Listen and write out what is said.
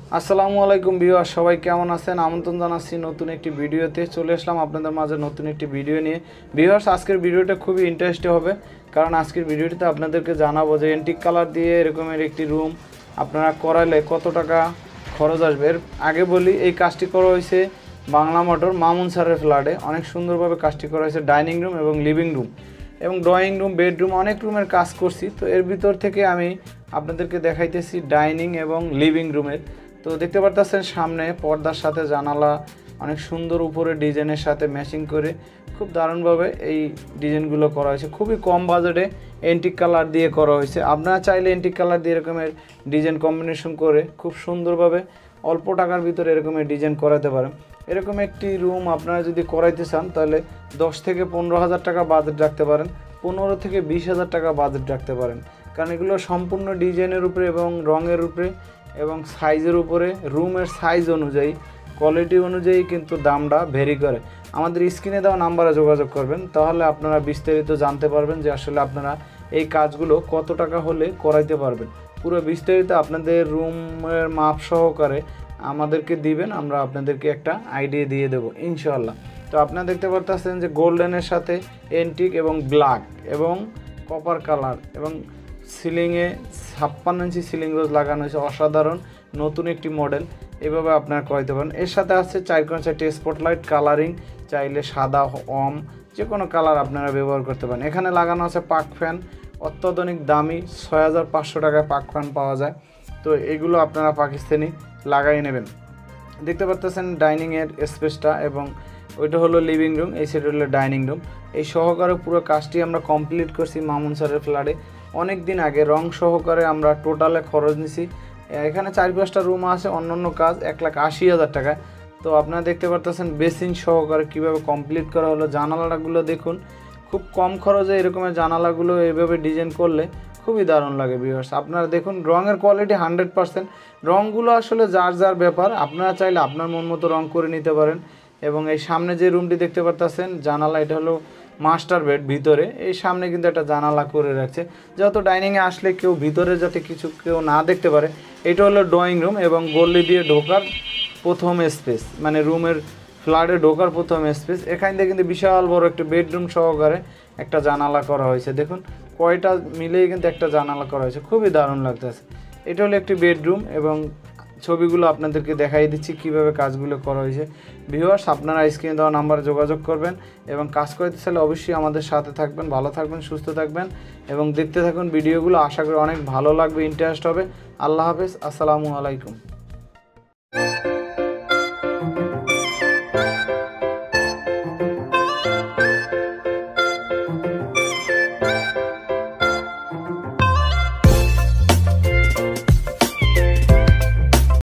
আসসালামু আলাইকুম ভিউয়ার, সবাই কেমন আছেন? আমন্ত্রণ জানাচ্ছি নতুন একটি ভিডিওতে। চলে আসলাম আপনাদের মাঝে নতুন একটি ভিডিও নিয়ে। ভিউয়ার্স, আজকের ভিডিওটা খুবই ইন্টারেস্টিং হবে, কারণ আজকের ভিডিওটিতে আপনাদেরকে জানাবো যে এন্টিক কালার দিয়ে এরকমের একটি রুম আপনারা করালে কত টাকা খরচ আসবে। এর আগে বলি, এই কাজটি করা হয়েছে বাংলা মোটর মামুন স্যারের ফ্ল্যাটে। অনেক সুন্দরভাবে কাজটি করা হয়েছে। ডাইনিং রুম এবং লিভিং রুম এবং ড্রয়িং রুম, বেডরুম, অনেক রুমের কাজ করছি। তো এর ভিতর থেকে আমি আপনাদেরকে দেখাইতেছি ডাইনিং এবং লিভিং রুমের। তো দেখতে পারতেছেন সামনে পর্দার সাথে জানালা, অনেক সুন্দর উপরে ডিজাইনের সাথে ম্যাচিং করে খুব দারুণভাবে এই ডিজাইনগুলো করা হয়েছে। খুবই কম বাজেটে এন্টিক কালার দিয়ে করা হয়েছে। আপনারা চাইলে এন্টিক কালার দিয়ে এরকমের ডিজাইন কম্বিনেশন করে খুব সুন্দরভাবে অল্প টাকার ভিতরে এরকমের ডিজাইন করাতে পারেন। এরকম একটি রুম আপনারা যদি করাইতে চান তাহলে 10 থেকে 15,000 টাকা বাজেট রাখতে পারেন, 15 থেকে 20,000 টাকা বাজেট রাখতে পারেন। কারণ এগুলো সম্পূর্ণ ডিজাইনের উপরে এবং রঙের উপরে এবং সাইজের উপরে, রুমের সাইজ অনুযায়ী, কোয়ালিটি অনুযায়ী কিন্তু দামটা ভেরি করে। আমাদের স্ক্রিনে দেওয়া নাম্বারে যোগাযোগ করবেন, তাহলে আপনারা বিস্তারিত জানতে পারবেন যে আসলে আপনারা এই কাজগুলো কত টাকা হলে করাইতে পারবেন। পুরো বিস্তারিত আপনাদের রুমের মাপ সহকারে আমাদেরকে দিবেন, আমরা আপনাদেরকে একটা আইডিয়া দিয়ে দেবো ইনশাআল্লাহ। তো আপনারা দেখতে পারতেছেন যে গোল্ডেনের সাথে এন্টিক এবং ব্ল্যাক এবং কপার কালার এবং সিলিংয়ে 56 ইঞ্চি সিলিং রোজ লাগানো হয়েছে। অসাধারণ নতুন একটি মডেল, এভাবে আপনারা করাইতে পারেন। এর সাথে আছে 4x4 স্পটলাইট কালারিং, চাইলে সাদা, যে কোনো কালার আপনারা ব্যবহার করতে পারেন। এখানে লাগানো আছে পাক ফ্যান, অত্যাধুনিক দামি 6,500 টাকায় পাক ফ্যান পাওয়া যায়। তো এগুলো আপনারা পাকিস্তানি লাগাই নেবেন। দেখতে পাচ্ছেন ডাইনিংয়ের স্পেসটা, এবং ওইটা হলো লিভিং রুম, এই সাইড হলো ডাইনিং রুম। এই সহকারে পুরো কাজটি আমরা কমপ্লিট করছি মামুন স্যারের ফ্ল্যাটে অনেক দিন আগে। রং সহকারে আমরা টোটালে খরচ নিছি। এখানে 4-5টা রুম আছে, অন্যান্য কাজ 1,80,000 টাকায়। তো আপনারা দেখতে পারতেছেন বেসিন সহকারে কীভাবে কমপ্লিট করা হলো। জানালাগুলো দেখুন, খুব কম খরচে এরকমের জানালাগুলো এইভাবে ডিজাইন করলে খুবই দারুণ লাগে ভিউয়ার্স। আপনারা দেখুন রঙের কোয়ালিটি 100%। রঙগুলো আসলে যার যার ব্যাপার, আপনারা চাইলে আপনার মন মতো রঙ করে নিতে পারেন। এবং এই সামনে যে রুমটি দেখতে পারতেছেন জানালা, এটা হলো মাস্টার বেড। ভিতরে এই সামনে কিন্তু একটা জানালা করে রাখছে, যেহেতু ডাইনিংয়ে আসলে কেউ ভিতরে যাতে কিছু কেউ না দেখতে পারে। এটা হলো ড্রয়িং রুম এবং গলি দিয়ে ঢোকার প্রথম স্পেস, মানে রুমের ফ্ল্যাটে ঢোকার প্রথম স্পেস। এখান থেকে কিন্তু বিশাল বড় একটা বেডরুম সহকারে একটা জানালা করা হয়েছে। দেখুন কয়টা মিলেই কিন্তু একটা জানালা করা হয়েছে, খুবই দারুণ লাগতেছে। এটা হলো একটি বেডরুম এবং ছবিগুলো আপনাদেরকে দেখাই দিচ্ছি কিভাবে কাজগুলো করা হয়েছে। ভিউয়ার্স, আপনারা স্ক্রিনে দেওয়া নাম্বারে যোগাযোগ করবেন এবং কাজ করতে চাইলে অবশ্যই আমাদের সাথে থাকবেন। ভালো থাকবেন, সুস্থ থাকবেন এবং দেখতে থাকুন ভিডিওগুলো। আশা করি অনেক ভালো লাগবে, ইন্টারেস্ট হবে। আল্লাহ হাফেজ, আসসালামু আলাইকুম।